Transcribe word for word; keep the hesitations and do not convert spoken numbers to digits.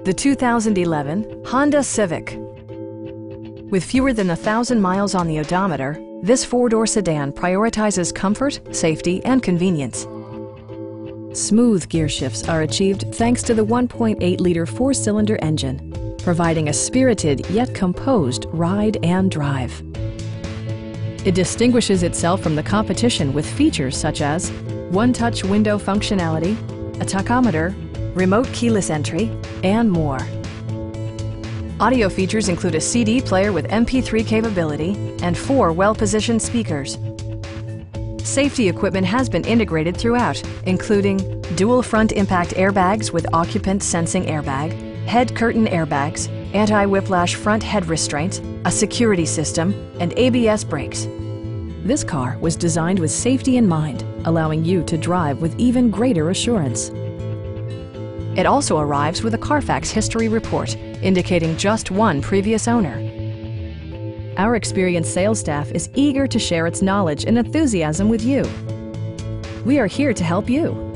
The two thousand eleven Honda Civic. With fewer than a thousand miles on the odometer, this four-door sedan prioritizes comfort, safety, and convenience. Smooth gear shifts are achieved thanks to the one point eight liter four-cylinder engine, providing a spirited yet composed ride and drive. It distinguishes itself from the competition with features such as one-touch window functionality, a tachometer, remote keyless entry, and more. Audio features include a C D player with M P three capability and four well-positioned speakers. Safety equipment has been integrated throughout, including dual front impact airbags with occupant sensing airbag, head curtain airbags, anti-whiplash front head restraints, a security system, and A B S brakes. This car was designed with safety in mind, allowing you to drive with even greater assurance. It also arrives with a Carfax history report, indicating just one previous owner. Our experienced sales staff is eager to share its knowledge and enthusiasm with you. We are here to help you.